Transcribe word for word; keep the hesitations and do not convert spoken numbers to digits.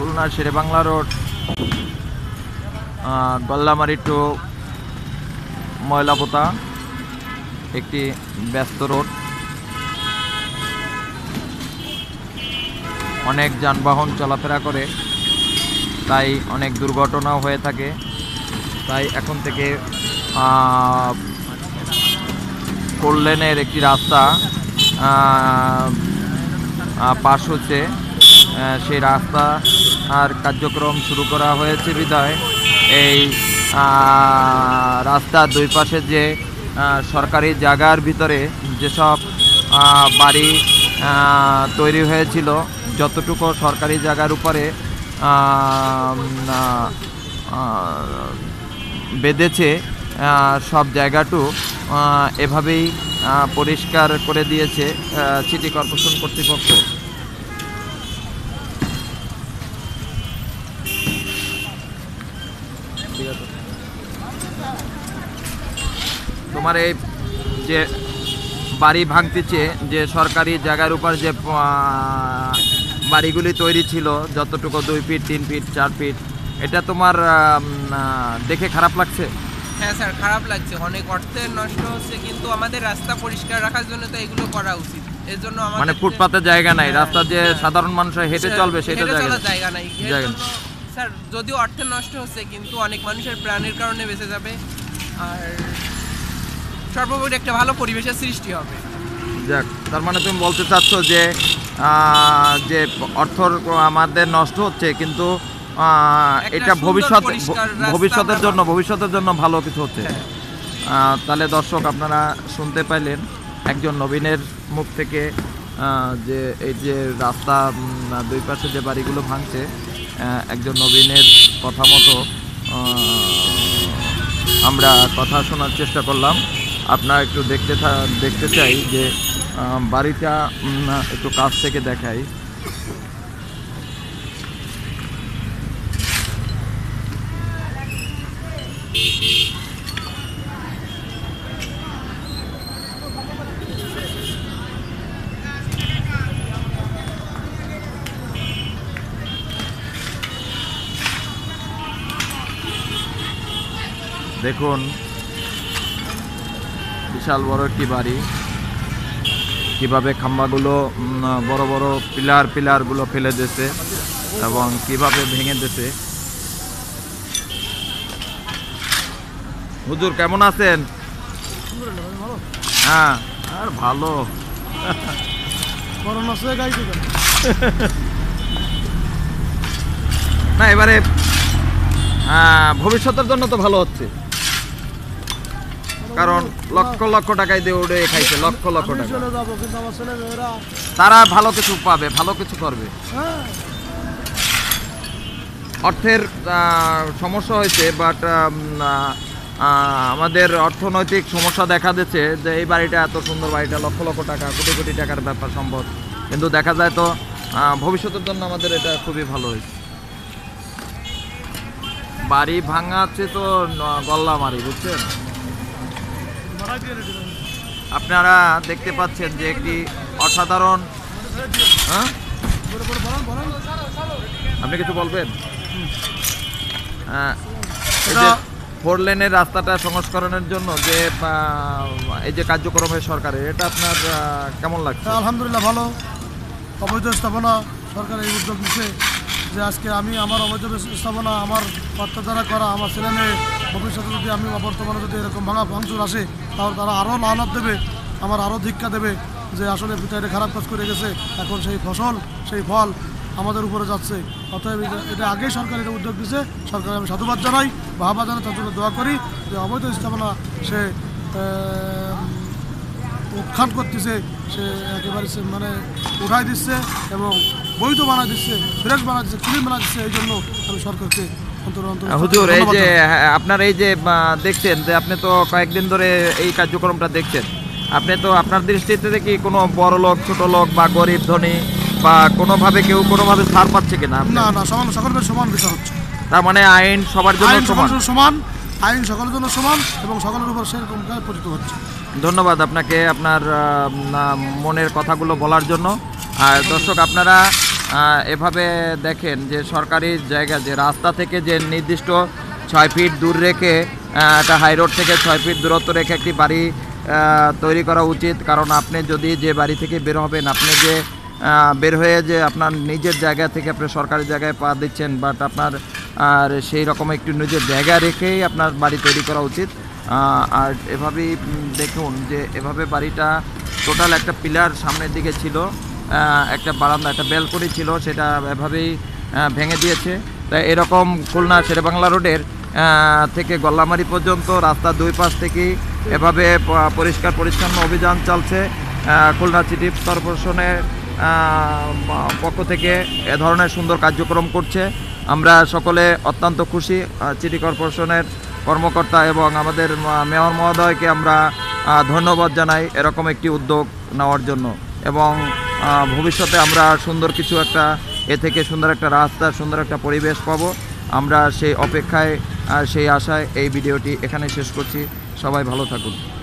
Khulna Sherebangla road, Gollamari to Moylapota একটি ব্যস্ত road. অনেক যানবাহন চলাফেরা করে, তাই অনেক দুর্ঘটনাও হয়ে থাকে। তাই এখন থেকে ফোর লেনের একটি রাস্তা পাশ হচ্ছে, সেই রাস্তা আর কার্যক্রম শুরু করা হয়েছে বিধায় এই রাস্তার দুই পাশে যে সরকারি জায়গার ভিতরে যেসব বাড়ি তৈরি হয়েছিল, যতটুকু সরকারি জায়গার উপরে বেঁধেছে সব জায়গাটু এভাবেই পরিষ্কার করে দিয়েছে সিটি কর্পোরেশন কর্তৃপক্ষ। ঠিক আছে, তোমার এই যে বাড়ি ভাঙতেছে, যে সরকারি জায়গার উপর যে বাড়িগুলি তৈরি ছিল যতটুকু দুই ফিট তিন ফিট চার ফিট, এটা তোমার দেখে খারাপ লাগছে? হ্যাঁ স্যার, খারাপ লাগছে। অনেক অর্থের নষ্ট হচ্ছে, কিন্তু আমাদের রাস্তা পরিষ্কার রাখার জন্য তো এগুলো করা উচিত। এর জন্য মানে ফুটপাতের জায়গা নাই, রাস্তা যে সাধারণ মানুষ হেঁটে চলবে সেটা জায়গা নাই স্যার। যদিও অর্থের নষ্ট হচ্ছে, কিন্তু অনেক মানুষের প্রাণের কারণে বেঁচে যাবে, আর সর্বোপরি একটা ভালো পরিবেশের সৃষ্টি হবে। যাক, তার মানে তুমি বলতে চাচ্ছ যে যে অর্থ আমাদের নষ্ট হচ্ছে, কিন্তু এটা ভবিষ্যৎ ভবিষ্যতের জন্য ভবিষ্যতের জন্য ভালো কিছু হচ্ছে। তাহলে দর্শক, আপনারা শুনতে পাইলেন একজন নবীনের মুখ থেকে যে এই যে রাস্তা দুই পাশে যে বাড়িগুলো ভাঙছে, একজন নবীনের কথা মতো আমরা কথা শোনার চেষ্টা করলাম। আপনারা একটু দেখতে দেখতে চাই যে বাড়িটা একটু কাছ থেকে দেখাই। দেখুন, বিশাল বড় একটি বাড়ি, কিভাবে খাম্বাগুলো বড় বড় পিলার পিলারগুলো ফেলে দিয়েছে এবং কিভাবে ভেঙে দিয়েছে। হুজুর কেমন আছেন? হ্যাঁ, আর ভালো। না, এবারে ভবিষ্যতের জন্য তো ভালো হচ্ছে, কারণ লক্ষ লক্ষ টাকায় দিয়ে উড়ে খাইছে, লক্ষ লক্ষ টাকা। তারা ভালো কিছু পাবে, ভালো কিছু করবে। অর্থের সমস্যা হয়েছে, বাট আমাদের অর্থনৈতিক সমস্যা দেখা দিচ্ছে যে এই বাড়িটা এত সুন্দর বাড়িটা লক্ষ লক্ষ টাকা কোটি কোটি টাকার ব্যাপার সম্ভব, কিন্তু দেখা যায় তো ভবিষ্যতের জন্য আমাদের এটা খুবই ভালো হয়েছে। বাড়ি ভাঙাচ্ছে তো গল্লামারি, বুঝছেন? আপনারা দেখতে পাচ্ছেন যে একটি অসাধারণ, হ্যাঁ আপনি কিছু বলবেন? ফোর লেনের রাস্তাটা সংস্করণের জন্য যে এই যে কার্যক্রমের সরকারের, এটা আপনার কেমন লাগছে? আলহামদুলিল্লাহ ভালো। অবৈধ স্থাপনা সরকার এই উদ্যোগ নিচ্ছে যে আজকে আমি আমার অবৈধ স্থাপনা আমার অর্থ দ্বারা করা, আমার ছেলে মেয়ে ভবিষ্যতে যদি আমি বর্তমানে যদি এরকম ভাঙা ভাঙচুর আসে, তাহলে তারা আরও লানত দেবে, আমার আরও ধিক্ষা দেবে যে আসলে পিতাইটা খারাপ কাজ করে গেছে, এখন সেই ফসল সেই ফল আমাদের উপরে যাচ্ছে। অতএব এটা আগেই সরকার এটা উদ্যোগ দিচ্ছে, সরকার আমি সাধুবাদ জানাই, বাহবা জানাই, তার জন্য দোয়া করি যে অবৈধ স্থাপনা সে উৎখান করতেছে, সে একেবারে মানে উঠাই দিচ্ছে এবং বৈধ বানাই দিচ্ছে, ফ্রেশ বানাই দিচ্ছে, ক্লিন বানাই দিচ্ছে। এই জন্য আমি সরকারকে হুজুর, এই যে আপনার এই যে দেখছেন যে আপনি তো কয়েকদিন ধরে এই কার্যক্রমটা দেখছেন, আপনি তো আপনার দৃষ্টিতে কি কোনো বড় লোক ছোট লোক বা গরিব ধনী বা কোনোভাবে কেউ কোনোভাবে ছাড় পাচ্ছে কিনা? না না, সমান সকলের সমান বিচার হচ্ছে। তার মানে আইন সবার জন্য সমান সমান আইন সকলের জন্য সমান এবং সকলের উপর সেরকম পরিচিত হচ্ছে। ধন্যবাদ আপনাকে আপনার মনের কথাগুলো বলার জন্য। আর দর্শক, আপনারা আহ, এভাবে দেখেন যে সরকারি জায়গা যে রাস্তা থেকে যে নির্দিষ্ট ছয় ফিট দূর রেখে আহ, একটা হাই রোড থেকে ছয় ফিট দূরত্ব রেখে একটি বাড়ি আহ, তৈরি করা উচিত। কারণ আপনি যদি যে বাড়ি থেকে বের হবেন, আপনি যে আহ, বের হয়ে যে আপনার নিজের জায়গা থেকে আপনি সরকারি জায়গায় পা দিচ্ছেন, বাট আপনার আর সেই রকম একটু নিজের জায়গা রেখেই আপনার বাড়ি তৈরি করা উচিত। আহ, আর এভাবেই উম, দেখুন যে এভাবে বাড়িটা টোটাল একটা পিলার সামনের দিকে ছিল, আহ, একটা বারান্দা, একটা ব্যালকনি ছিল, সেটা এভাবেই আহ, ভেঙে দিয়েছে। তাই এরকম খুলনা শেরেবাংলা রোডের আহ, থেকে গল্লামারি পর্যন্ত রাস্তার দুই পাশ থেকেই এভাবে প- পরিষ্কার পরিচ্ছন্ন অভিযান চলছে। আহ, খুলনা সিটি কর্পোরেশনের আহ, পক্ষ থেকে এ ধরনের সুন্দর কার্যক্রম করছে। আমরা সকলে অত্যন্ত খুশি। আহ, সিটি কর্পোরেশনের কর্মকর্তা এবং আমাদের আহ, মেয়র মহোদয়কে আমরা আহ, ধন্যবাদ জানাই এরকম একটি উদ্যোগ নেওয়ার জন্য। এবং আহ, ভবিষ্যতে আমরা সুন্দর কিছু একটা এ থেকে সুন্দর একটা রাস্তা, সুন্দর একটা পরিবেশ পাবো। আমরা সেই অপেক্ষায়, আহ, সেই আশায় এই ভিডিওটি এখানে শেষ করছি। সবাই ভালো থাকুন।